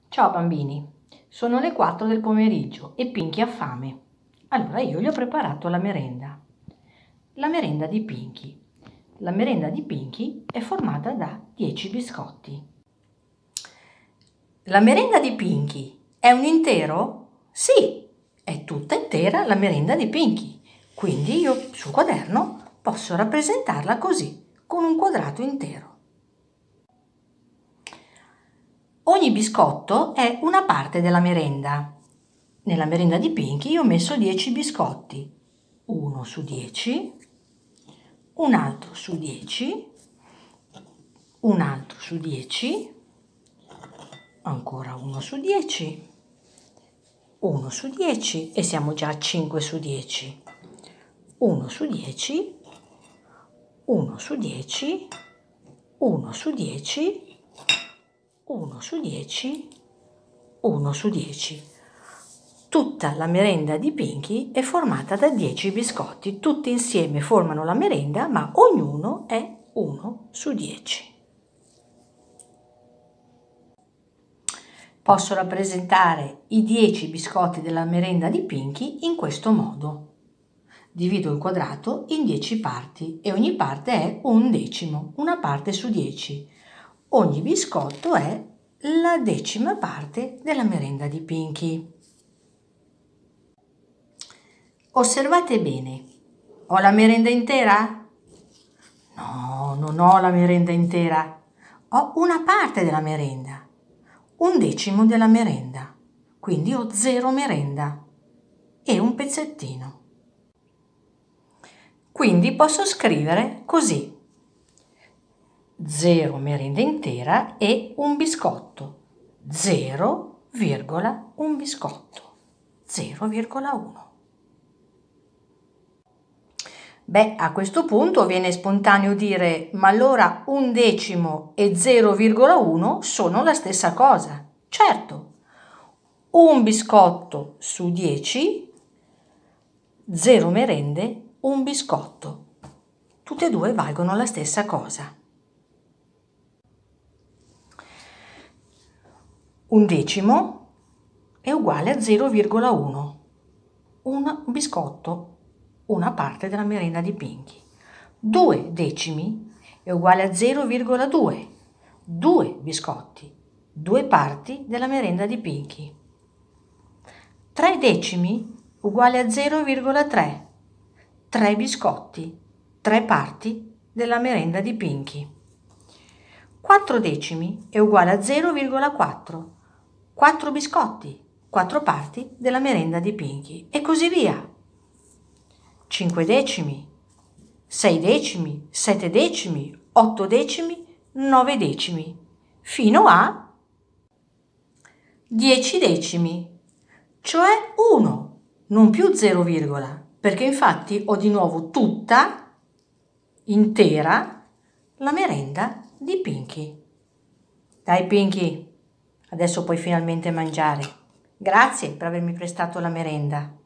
Ciao bambini, sono le 4 del pomeriggio e Pinky ha fame. Allora io gli ho preparato la merenda. La merenda di Pinky. La merenda di Pinky è formata da 10 biscotti. La merenda di Pinky è un intero? Sì, è tutta intera la merenda di Pinky. Quindi io sul quaderno posso rappresentarla così, con un quadrato intero. Ogni biscotto è una parte della merenda. Nella merenda di Pinky io ho messo 10 biscotti. 1 su 10, un altro su 10, un altro su 10, ancora 1 su 10, 1 su 10 e siamo già a 5 su 10. 1 su 10, 1 su 10, 1 su 10, 1 su 10, 1 su 10. Tutta la merenda di Pinky è formata da 10 biscotti. Tutti insieme formano la merenda, ma ognuno è 1 su 10. Posso rappresentare i 10 biscotti della merenda di Pinky in questo modo. Divido il quadrato in 10 parti e ogni parte è un decimo, una parte su 10. Ogni biscotto è la 10ª parte della merenda di Pinky. Osservate bene, ho la merenda intera? No, non ho la merenda intera, ho una parte della merenda, un decimo della merenda, quindi ho 0 merenda e un pezzettino. Quindi posso scrivere così: 0 merenda intera e un biscotto, 0, un biscotto, 0,1. Beh, a questo punto viene spontaneo dire: ma allora un decimo e 0,1 sono la stessa cosa. Certo, un biscotto su 10, 0 merende, un biscotto. Tutte e due valgono la stessa cosa. Un decimo è uguale a 0,1. Un biscotto, una parte della merenda di Pinky. 2 decimi è uguale a 0,2. 2 biscotti, 2 parti della merenda di Pinky. 3 decimi uguale a 0,3. 3 biscotti, 3 parti della merenda di Pinky. 4 decimi è uguale a 0,4. 4 biscotti, 4 parti della merenda di Pinky e così via. 5 decimi, 6 decimi, 7 decimi, 8 decimi, 9 decimi, fino a 10 decimi, cioè 1, non più 0, perché infatti ho di nuovo tutta, intera, la merenda di Pinky. Dai Pinky, adesso puoi finalmente mangiare. Grazie per avermi prestato la merenda.